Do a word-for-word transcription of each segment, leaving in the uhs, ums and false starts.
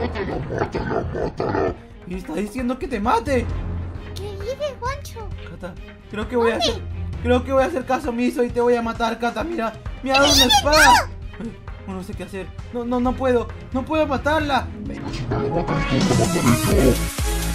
Mátala, mátala, mátala. Y está diciendo que te mate. ¿Qué dices, Juancho? Cata, creo que voy a hacer... Creo que voy a hacer caso omiso y te voy a matar, Cata. Mira, me ha dado una espada. No, no sé qué hacer. No, no, no puedo. No puedo matarla. Si no la matas tú, te mataré yo.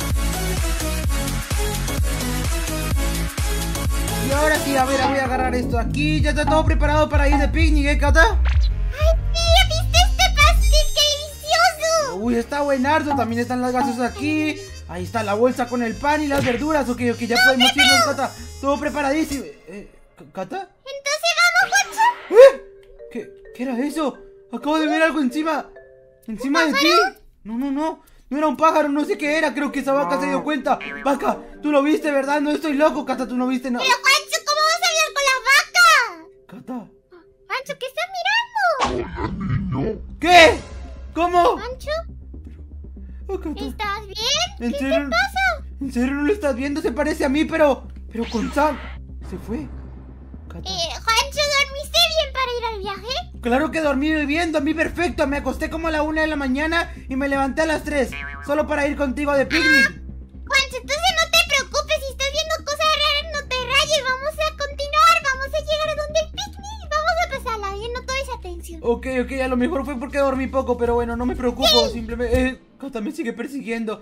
Y ahora sí, a ver, voy a agarrar esto aquí. Ya está todo preparado para ir de picnic, ¿eh, Cata? ¡Ay, tía! ¿Viste este pastel? ¡Qué delicioso! Uy, está buenardo. También están las gaseosas aquí. Ahí está la bolsa con el pan y las verduras. Ok, ok, ya podemos irnos, Cata. Todo preparadísimo. Eh, ¿Cata? Entonces vamos, Juancho. ¿Eh? ¿Qué, ¿Qué era eso? Acabo de ver algo encima. ¿Encima de ti? No, no, no. No era un pájaro, no sé qué era. Creo que esa vaca se dio cuenta. Vaca, tú lo viste, ¿verdad? No estoy loco, Cata, tú no viste nada. Pero, Juancho, ¿cómo vas a hablar con la vaca? Cata. Juancho, ¿qué estás mirando? Hola, niño. ¿Qué? ¿Cómo? Juancho, Oh, Cata. ¿estás bien? ¿En ¿Qué serio? te pasa? ¿En serio no lo estás viendo? Se parece a mí, pero... Pero con Sam. Se fue. Cata. Eh, Juancho, ¿dormiste bien para ir al viaje? Claro que dormí bien, dormí perfecto. Me acosté como a la una de la mañana y me levanté a las tres. Solo para ir contigo de picnic. Juancho, entonces no te preocupes. Si estás viendo cosas raras, no te rayes. Vamos a continuar. Vamos a llegar a donde el picnic. Vamos a pasarla bien. No tomes atención. Ok, ok, a lo mejor fue porque dormí poco, pero bueno, no me preocupo. Simplemente... Eh, Cata me sigue persiguiendo.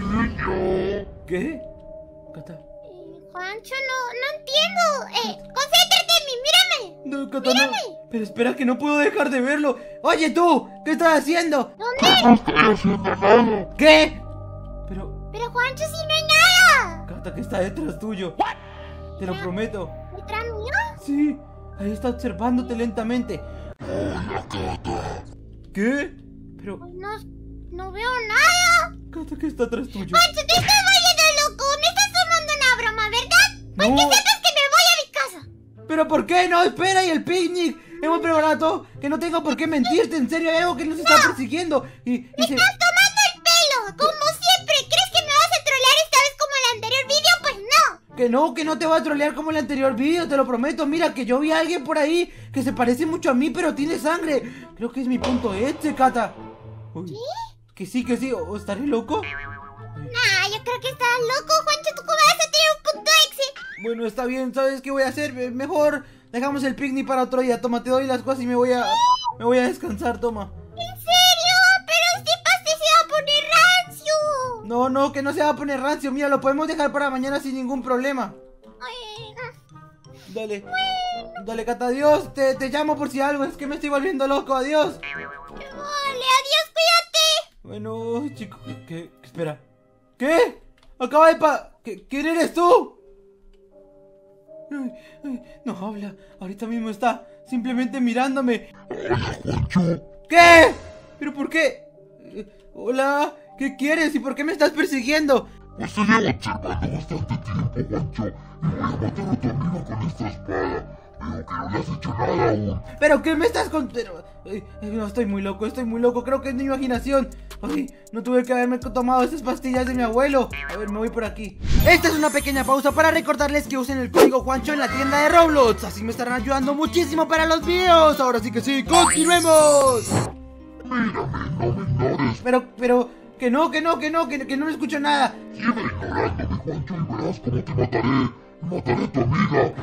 ¿Qué? Cata. Eh, Juancho, no, no entiendo. Eh, concéntrate en mí. Mírame. No, Cata, no. Pero espera que no puedo dejar de verlo. Oye, tú, ¿qué estás haciendo? ¿Dónde? No estoy haciendo nada. ¿Qué? Pero... Pero, Juancho, si no hay nada. Cata, que está detrás tuyo. Te lo prometo. ¿Detrás mío? Sí, ahí está observándote lentamente. Hola, Cata. ¿Qué? Pero... No, no veo nada. Cata, que está atrás tuyo. Juancho, te estás volviendo loco. Me estás tomando una broma, ¿verdad? Pues No. que sepas que me voy a mi casa. ¿Pero por qué? No, espera, y el picnic. Hemos preparado todo, que no tengo por qué mentirte. En serio, hay algo que nos está persiguiendo. Y, y Me se... estás tomando el pelo, como siempre. ¿Crees que me vas a trolear esta vez como en el anterior vídeo? Pues no. Que no, que no te voy a trolear como en el anterior vídeo, te lo prometo. Mira, que yo vi a alguien por ahí que se parece mucho a mí, pero tiene sangre. Creo que es mi punto este, Cata. Uy, ¿Qué? que sí, que sí, o, o estaré loco. Nah, yo creo que estás loco, Juancho. ¿Tú cómo vas a tener un punto exe? Bueno, está bien, ¿sabes qué voy a hacer? Eh, Mejor dejamos el picnic para otro día. Toma, te doy las cosas y me voy a... Me voy a descansar, toma. ¿En serio? Pero este pastel se va a poner rancio. No, no, que no se va a poner rancio. Mira, lo podemos dejar para mañana sin ningún problema. Ay, Dale. Dale, Cata, adiós. Te, te llamo por si algo. Es que me estoy volviendo loco. Adiós. vale, adiós, cuídate. Bueno, chico, ¿qué? qué? Espera. ¿Qué? Acaba de pa... ¿Qué? ¿Quién eres tú? Ay, ay, no habla. Ahorita mismo está simplemente mirándome. Hola, Juancho. ¿Qué? ¿Pero por qué? Eh, hola. ¿Qué quieres y por qué me estás persiguiendo? Pues te llevo observando bastante tiempo, Juancho. Y voy a matar a tu amigo con esta espada. Veo que no le has hecho nada aún. ¿Pero qué me estás contando? No, estoy muy loco, estoy muy loco. Creo que es mi imaginación. Ay, no tuve que haberme tomado esas pastillas de mi abuelo. A ver, me voy por aquí. Esta es una pequeña pausa para recordarles que usen el código Juancho en la tienda de Roblox. Así me estarán ayudando muchísimo para los videos. Ahora sí que sí, continuemos. Mírame, no me ignores. Pero, pero, que no, que no, que no, que, que no me escucho nada. Sigue ignorándome, Juancho, y verás cómo te mataré. Mataré a tu amiga.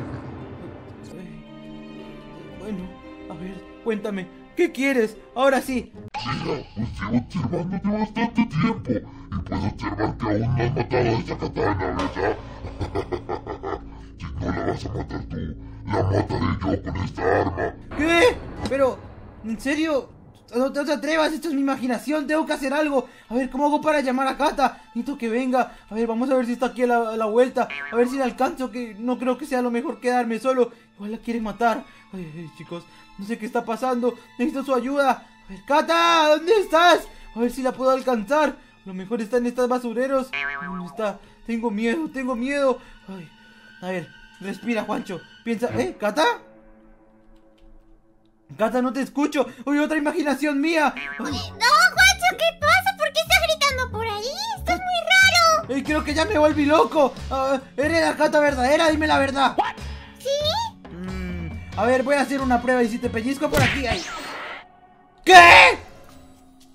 Bueno, a ver, cuéntame, ¿qué quieres? Ahora sí. Mira, pues llevo observándote bastante tiempo. Y puedo observar que aún no has matado a esa katana, ¿verdad? Si no la vas a matar tú, la mataré yo con esta arma. ¿Qué? Pero, ¿en serio? No te, no te atrevas, esto es mi imaginación, tengo que hacer algo. A ver, ¿cómo hago para llamar a Cata? Necesito que venga. A ver, vamos a ver si está aquí a la, a la vuelta. A ver si la alcanzo, que no creo que sea lo mejor quedarme solo. Igual la quiere matar. Ay, ay, chicos, no sé qué está pasando. Necesito su ayuda. A ver, Cata, ¿dónde estás? A ver si la puedo alcanzar. A lo mejor está en estos basureros. ¿Dónde está? Tengo miedo, tengo miedo. Ay, a ver, respira, Juancho. Piensa, ¿eh? ¿Cata? Cata, no te escucho. Oye, otra imaginación mía. Ay. No, Juancho, ¿qué pasa? ¿Por qué estás gritando por ahí? Estás muy raro. Ey, creo que ya me volví loco. Uh, ¿Eres la Cata verdadera? Dime la verdad. ¿Sí? Mm, a ver, voy a hacer una prueba y si te pellizco por aquí. Ay. ¿Qué?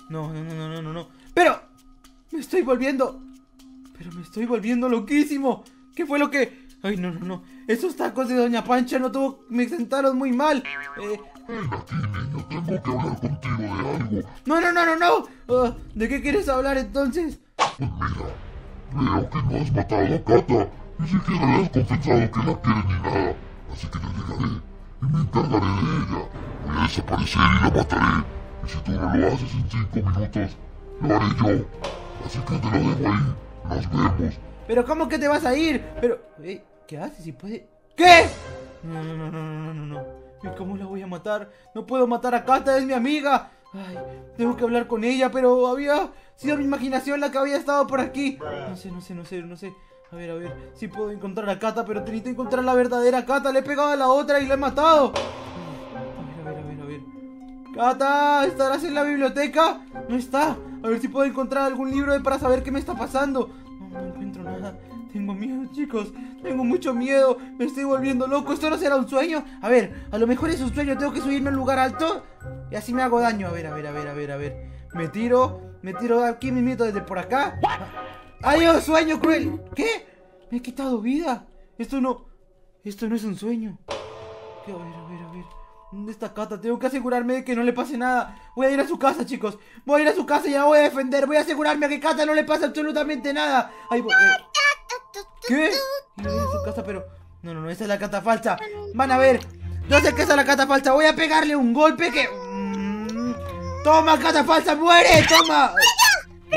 No, no, no, no, no, no, no. Pero me estoy volviendo. Pero me estoy volviendo loquísimo. ¿Qué fue lo que...? Ay, no, no, no. Esos tacos de Doña Pancha no tuvo... Me sentaron muy mal. Eh... Ven aquí, niño, tengo que hablar contigo de algo. No, no, no, no, no. Uh, ¿De qué quieres hablar entonces? Pues mira, veo que no has matado a Cata. Ni siquiera le has confesado que la quieres ni nada. Así que yo llegaré y me encargaré de ella. Voy a desaparecer y la mataré. Y si tú no lo haces en cinco minutos, lo haré yo. Así que te lo dejo ahí. Nos vemos. ¿Pero cómo que te vas a ir? Pero... Eh, ¿qué haces? ¿Si puede...? ¿Qué? No, no, no, no, no, no, no. ¿Y cómo la voy a matar? No puedo matar a Cata, es mi amiga. Ay, tengo que hablar con ella, pero había sido mi imaginación la que había estado por aquí. No sé, no sé, no sé, no sé. A ver, a ver, sí puedo encontrar a Cata, pero necesito encontrar la verdadera Cata. Le he pegado a la otra y la he matado. A ver, a ver, a ver, a ver. Cata, ¿estarás en la biblioteca? No está. A ver si puedo encontrar algún libro para saber qué me está pasando. No, no encuentro nada. Tengo miedo, chicos. Tengo mucho miedo. Me estoy volviendo loco. ¿Esto no será un sueño? A ver, a lo mejor es un sueño. Tengo que subirme a un lugar alto y así me hago daño. A ver, a ver, a ver, a ver, a ver. Me tiro. Me tiro aquí mismito desde por acá. ¡Ay, oh, sueño cruel! ¿Qué? Me he quitado vida. Esto no... Esto no es un sueño. ¿Qué? A ver, a ver, a ver. ¿Dónde está Cata? Tengo que asegurarme de que no le pase nada. Voy a ir a su casa, chicos. Voy a ir a su casa y la voy a defender. Voy a asegurarme de que a Cata no le pase absolutamente nada. Ahí voy. Eh. ¿Qué? Ir a su casa, pero... No, no, no, esa es la Cata falsa. Van a ver. Yo sé que esa es la Cata falsa. Voy a pegarle un golpe que... Mm... ¡Toma, Cata falsa! ¡Muere! ¡Toma! ¿Qué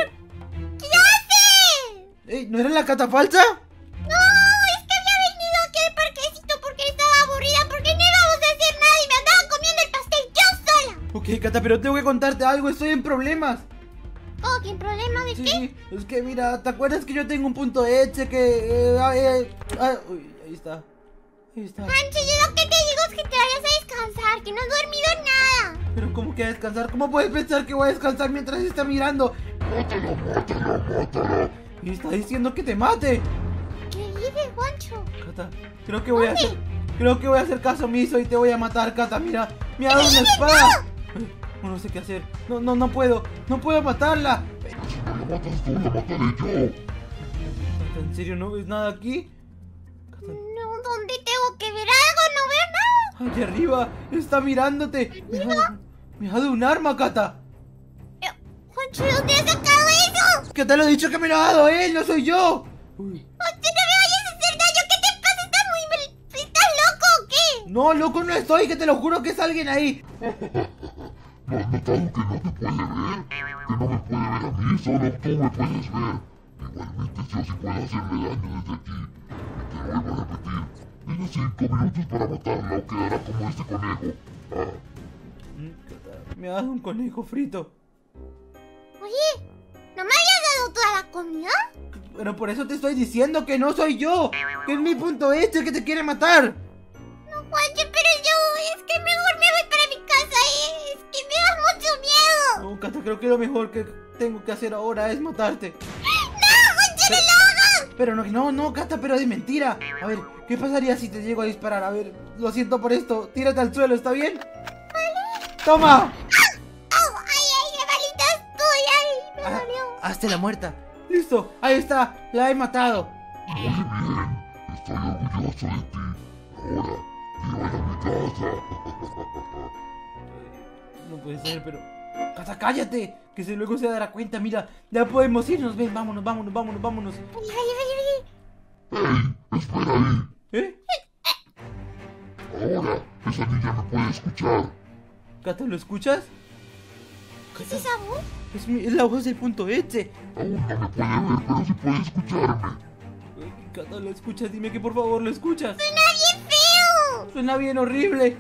haces? ¿Eh? ¿No era la Cata falsa? No, es que había venido aquí al parquecito porque estaba aburrida, porque no íbamos a hacer nada y me andaba comiendo el pastel yo sola. Ok, Cata, pero tengo que contarte algo. Estoy en problemas. ¿Cómo que en problema de Sí, qué? es que mira, ¿te acuerdas que yo tengo un punto eche que... Eh, ah, eh, ah, uy, ahí está. Ahí está. Pancho, yo lo que te digo es que te vayas a descansar, que no has dormido nada. Pero ¿cómo que a descansar? ¿Cómo puedes pensar que voy a descansar mientras está mirando? Mátala, mátala, mátala. Y está diciendo que te mate. ¿Qué dices, Pancho? Cata, creo que voy a hacer... Creo que voy a hacer caso omiso y te voy a matar, Cata. Mira, me ha dado una espada. Ay, no sé qué hacer. No, no, no puedo. No puedo matarla. Si no la matas tú, la mataré yo. Cata, ¿en serio no ves nada aquí? Cata, No, ¿dónde tengo que ver algo? No veo nada. allá arriba. Está mirándote. Me ha, dado- me ha dado un arma, Cata. Pero, Pancho, ¿dónde has sacado eso? Que te lo he dicho que me lo ha dado él, no soy yo. Uy. Pancho, no me vayas a hacer daño. ¿Qué te pasa? ¿Estás muy mal- ¿Estás loco o qué? No, loco no estoy, que te lo juro que es alguien ahí. ¿No has notado que no te puede ver? Que no me puede ver a mí, solo tú me puedes ver. Igualmente yo sí puedo hacerle daño desde aquí. Y te lo vuelvo a repetir. Tienes cinco minutos para matarla o quedará como este conejo. Ah, Me ha dado un conejo frito. Oye, ¿no me habías dado toda la comida? Pero por eso te estoy diciendo que no soy yo. Que es mi punto este que te quiere matar. No, Pancho, pero yo... Es que mejor me voy para mi casa, ¿eh? Es que me da mucho miedo. No, Cata, creo que lo mejor que tengo que hacer ahora es matarte. ¡No, Pancho, no lo hagas! Pero no, no, no, Cata, pero de mentira. A ver, ¿qué pasaría si te llego a disparar? A ver, lo siento por esto. Tírate al suelo, ¿está bien? ¡Toma! ¡Au! ¡Ay, ay, qué malita estoy! ¡Ay, me Ah, dolió! hazte la muerta. Listo, ahí está, la he matado. muy bien. Estoy orgulloso de ti. Ahora, llévala a mi casa. No puede ser, pero... Cata, cállate, que si luego se dará cuenta. Mira, ya podemos irnos. Ven, vámonos, vámonos, vámonos, vámonos. Ay, ay, ay, ay. ¡Ey! ¡Espera ahí! ¿Eh? Ahora, esa niña me puede escuchar. Cata, ¿lo escuchas? ¿Qué es esa voz? Es, mi- es la voz del punto este. Aún no me puede ver, pero sí puede escucharme. Cata, ¿lo escuchas? Dime que por favor lo escuchas. ¡Suena bien feo! Suena bien horrible.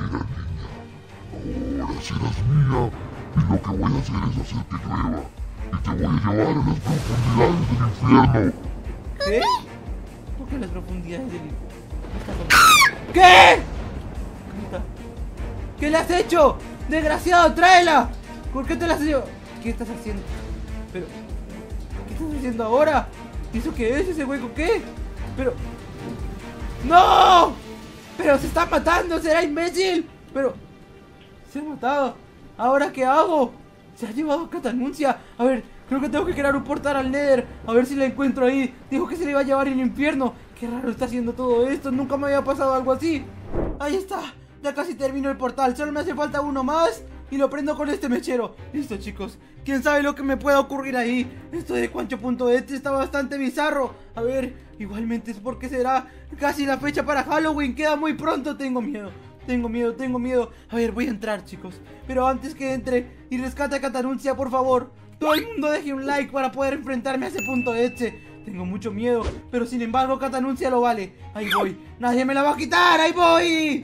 Ahora serás mía. Y lo que voy a hacer es hacerte llueva. Y te voy a llevar a las profundidades del infierno. ¿Qué? ¿Por qué las profundidades del infierno? ¿Qué? Cata, ¿qué le has hecho? ¡Desgraciado, tráela! ¿Por qué te la has hecho? ¿Qué estás haciendo? Pero... ¿Qué estás haciendo ahora? ¿Y eso qué es? ¿Ese hueco qué? Pero... ¡No! ¡Pero se está matando! ¡Será imbécil! Pero... Se ha matado. ¿Ahora qué hago? Se ha llevado a Catanuncia. A ver, creo que tengo que crear un portal al Nether. A ver si la encuentro ahí. Dijo que se le iba a llevar al infierno. Qué raro está haciendo todo esto. Nunca me había pasado algo así. Ahí está. Ya casi termino el portal. Solo me hace falta uno más. Y lo prendo con este mechero. Listo, chicos. ¿Quién sabe lo que me pueda ocurrir ahí? Esto de Juancho.exe está bastante bizarro. A ver, igualmente es porque será casi la fecha para Halloween. Queda muy pronto. Tengo miedo. Tengo miedo, tengo miedo. A ver, voy a entrar, chicos. Pero antes que entre y rescate a Catanuncia, por favor, todo el mundo deje un like para poder enfrentarme a ese punto exe. Tengo mucho miedo, pero sin embargo Catanuncia lo vale. Ahí voy. Nadie me la va a quitar. Ahí voy.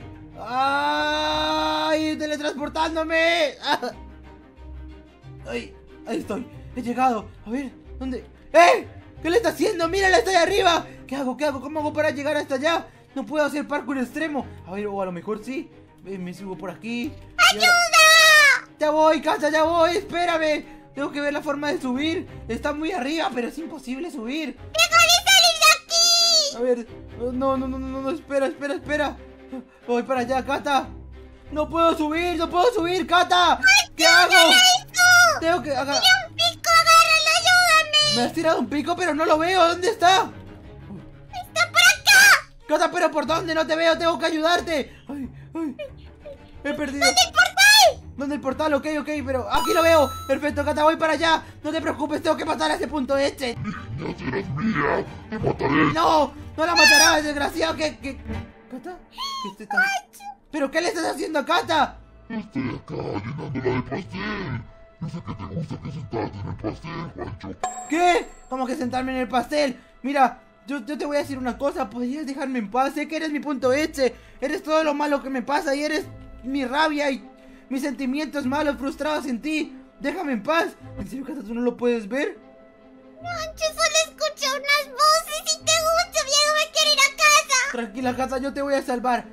¡Ay! ¡Teletransportándome! ¡Ay! Ahí estoy. He llegado. A ver, ¿dónde? ¡Eh! ¿Qué le está haciendo? ¡Mírala! ¡Está ahí arriba! ¿Qué hago? ¿Qué hago? ¿Cómo hago para llegar hasta allá? No puedo hacer parkour extremo. A ver, o a lo mejor sí. Me subo por aquí. ¡Ayuda! Ya voy, Cacha, ya voy. Espérame. Tengo que ver la forma de subir. Está muy arriba, pero es imposible subir. ¡Deja de salir de aquí! A ver. No, no, no, no, no. Espera, espera, espera. Voy para allá, Cata. No puedo subir, no puedo subir, Cata. ¿Qué hago? ¡Esto! Tengo que agarrar. ¡Tiene un pico! ¡Agárralo! ¡Ayúdame! Me has tirado un pico, pero no lo veo. ¿Dónde está? ¡Está por acá! Cata, pero ¿por dónde? No te veo, tengo que ayudarte. Ay, ay. He perdido. ¿Dónde el portal? ¿Dónde el portal? Ok, ok, pero aquí lo veo. Perfecto, Cata, voy para allá. No te preocupes, tengo que matar a ese punto este. Niña, serás mía. Te mataré. No, no la matarás, desgraciado. ¿Qué, qué? ¿Cata? ¿Qué este tan... ¿Pero qué le estás haciendo a Cata? Estoy acá llenándola de pastel. Yo sé que te gusta que sentarte en el pastel, Juancho. ¿Qué? ¿Cómo que sentarme en el pastel? Mira, yo, yo te voy a decir una cosa. ¿Podrías dejarme en paz? Sé que eres mi punto exe. Eres todo lo malo que me pasa y eres mi rabia y mis sentimientos malos frustrados en ti. Déjame en paz. ¿En serio, Cata, tú no lo puedes ver? Mancho, solo escucho unas voces y tengo mucho miedo. Me quiero ir a casa. Tranquila, Cata, yo te voy a salvar.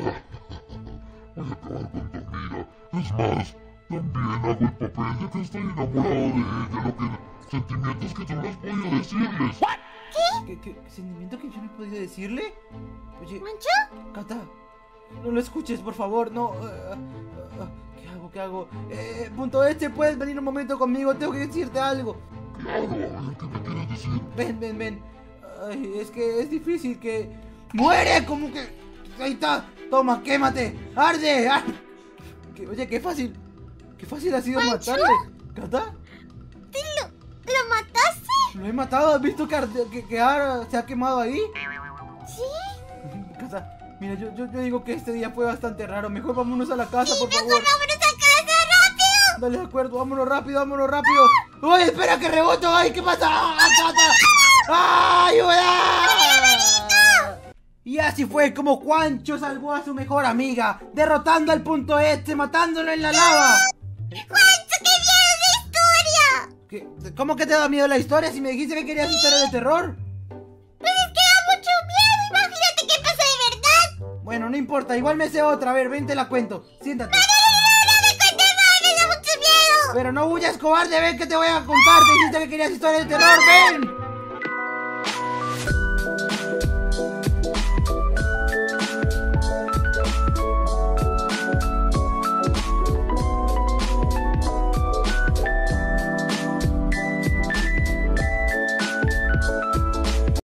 Voy a acabar con tu amiga. Es más, también hago el papel de que estoy enamorado de ella. Lo que... sentimientos que tú no has podido decirles. ¿Qué, qué, qué sentimiento que yo no he podido decirle? Oye, ¿Mancho? Cata, no lo escuches, por favor, no. Uh, uh, uh, ¿Qué hago? ¿Qué hago? Eh, punto este, puedes venir un momento conmigo, tengo que decirte algo. Claro, a ver qué me quieres decir. Ven, ven, ven. Ay, es que es difícil que... ¡Muere! Como que... Ahí está. Toma, quémate. ¡Arde! ¡Ah! Que- Oye, qué fácil. Qué fácil ha sido ¿Mancho? matarle. ¿Cata? ¿Te lo, lo mataste? Lo he matado. ¿Has visto que, arde- que, que ahora se ha quemado ahí? ¿Sí? Cata, mira, yo, yo, yo digo que este día fue bastante raro. Mejor vámonos a la casa, por Mejor favor. vámonos a casa, rápido. Dale, de acuerdo, vámonos rápido, vámonos rápido. ¡Uy, espera que reboto! ¡Ay, qué pasa! ¡Ah, Cata! ¡Ah, ayuda! Y así fue como Juancho salvó a su mejor amiga, derrotando al punto este, matándolo en la lava. ¡Juancho, qué miedo esa historia! ¿Qué? ¿Cómo que te da miedo la historia si me dijiste que querías historia de terror? Pues es que da mucho miedo. Imagínate qué pasa de verdad. Bueno, no importa, igual me sé otra. A ver, ven, te la cuento. Siéntate. No, no, no, no me cuentes más. Me da mucho miedo. Pero no huyas, cobarde, ven que te voy a contar. Te dijiste que querías historia de terror, ven.